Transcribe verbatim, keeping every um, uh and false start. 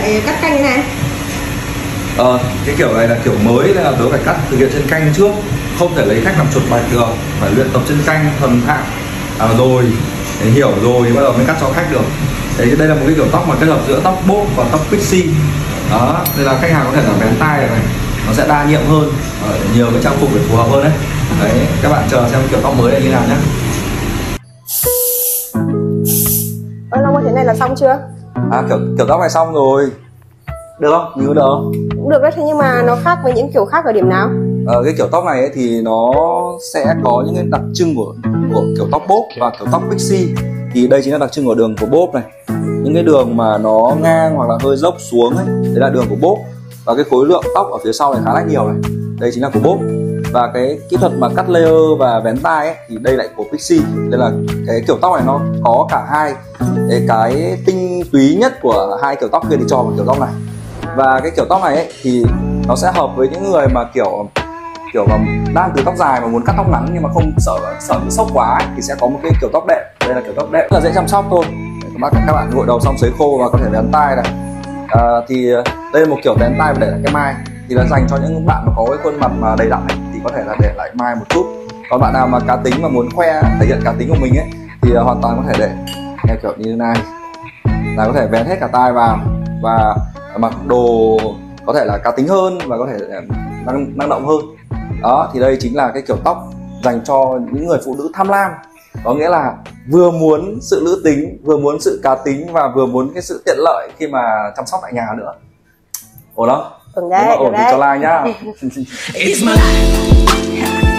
lại cắt canh thế này? Ờ, cái kiểu này là kiểu mới nên là tớ phải cắt thực hiện trên canh trước, không thể lấy khách làm chuột bạch được, phải luyện tập trên canh thuần thạo à, rồi để hiểu rồi bắt đầu mới cắt cho khách được. Đấy, đây là một cái kiểu tóc mà kết hợp giữa tóc bốp và tóc pixie. Đó, nên là khách hàng có thể là vén tai này, nó sẽ đa nhiệm hơn, ờ, nhiều cái trang phục để phù hợp hơn đấy. Đấy, các bạn chờ xem kiểu tóc mới này như nào nhé. Ơ Long ơi, thế này là xong chưa? À, kiểu kiểu tóc này xong rồi. Được không? Nhìn có được không? Cũng được đấy, thế nhưng mà nó khác với những kiểu khác ở điểm nào? Ờ, cái kiểu tóc này ấy, thì nó sẽ có những cái đặc trưng của của kiểu tóc bốp và kiểu tóc pixie. Thì đây chính là đặc trưng của đường của bốp này. Những cái đường mà nó ngang hoặc là hơi dốc xuống ấy, đấy là đường của bốp. Và cái khối lượng tóc ở phía sau này khá là nhiều này, đây chính là của bốp. Và cái kỹ thuật mà cắt layer và vén tai ấy, thì đây lại của pixie. Đây là cái kiểu tóc này nó có cả hai cái, cái tinh túy nhất của hai kiểu tóc kia thì cho vào kiểu tóc này. Và cái kiểu tóc này ấy, thì nó sẽ hợp với những người mà kiểu kiểu mà đang từ tóc dài mà muốn cắt tóc ngắn nhưng mà không sợ sợ bị sốc quá ấy, thì sẽ có một cái kiểu tóc đệm. Đây là kiểu tóc đệm rất là dễ chăm sóc thôi. Các bạn các bạn gội đầu xong sấy khô và có thể vén tai này. À, thì đây là một kiểu vén tai và để lại cái mai, thì là dành cho những bạn mà có cái khuôn mặt mà đầy đặn ấy, thì có thể là để lại mai một chút. Còn bạn nào mà cá tính mà muốn khoe thể hiện cá tính của mình ấy thì uh, hoàn toàn có thể để theo kiểu như thế này, là có thể vén hết cả tai vào và mặc đồ có thể là cá tính hơn và có thể năng, năng động hơn. Đó, thì đây chính là cái kiểu tóc dành cho những người phụ nữ tham lam, có nghĩa là vừa muốn sự nữ tính, vừa muốn sự cá tính và vừa muốn cái sự tiện lợi khi mà chăm sóc tại nhà nữa. Ổn không? Ổn đấy, ổn thì cho like nhá.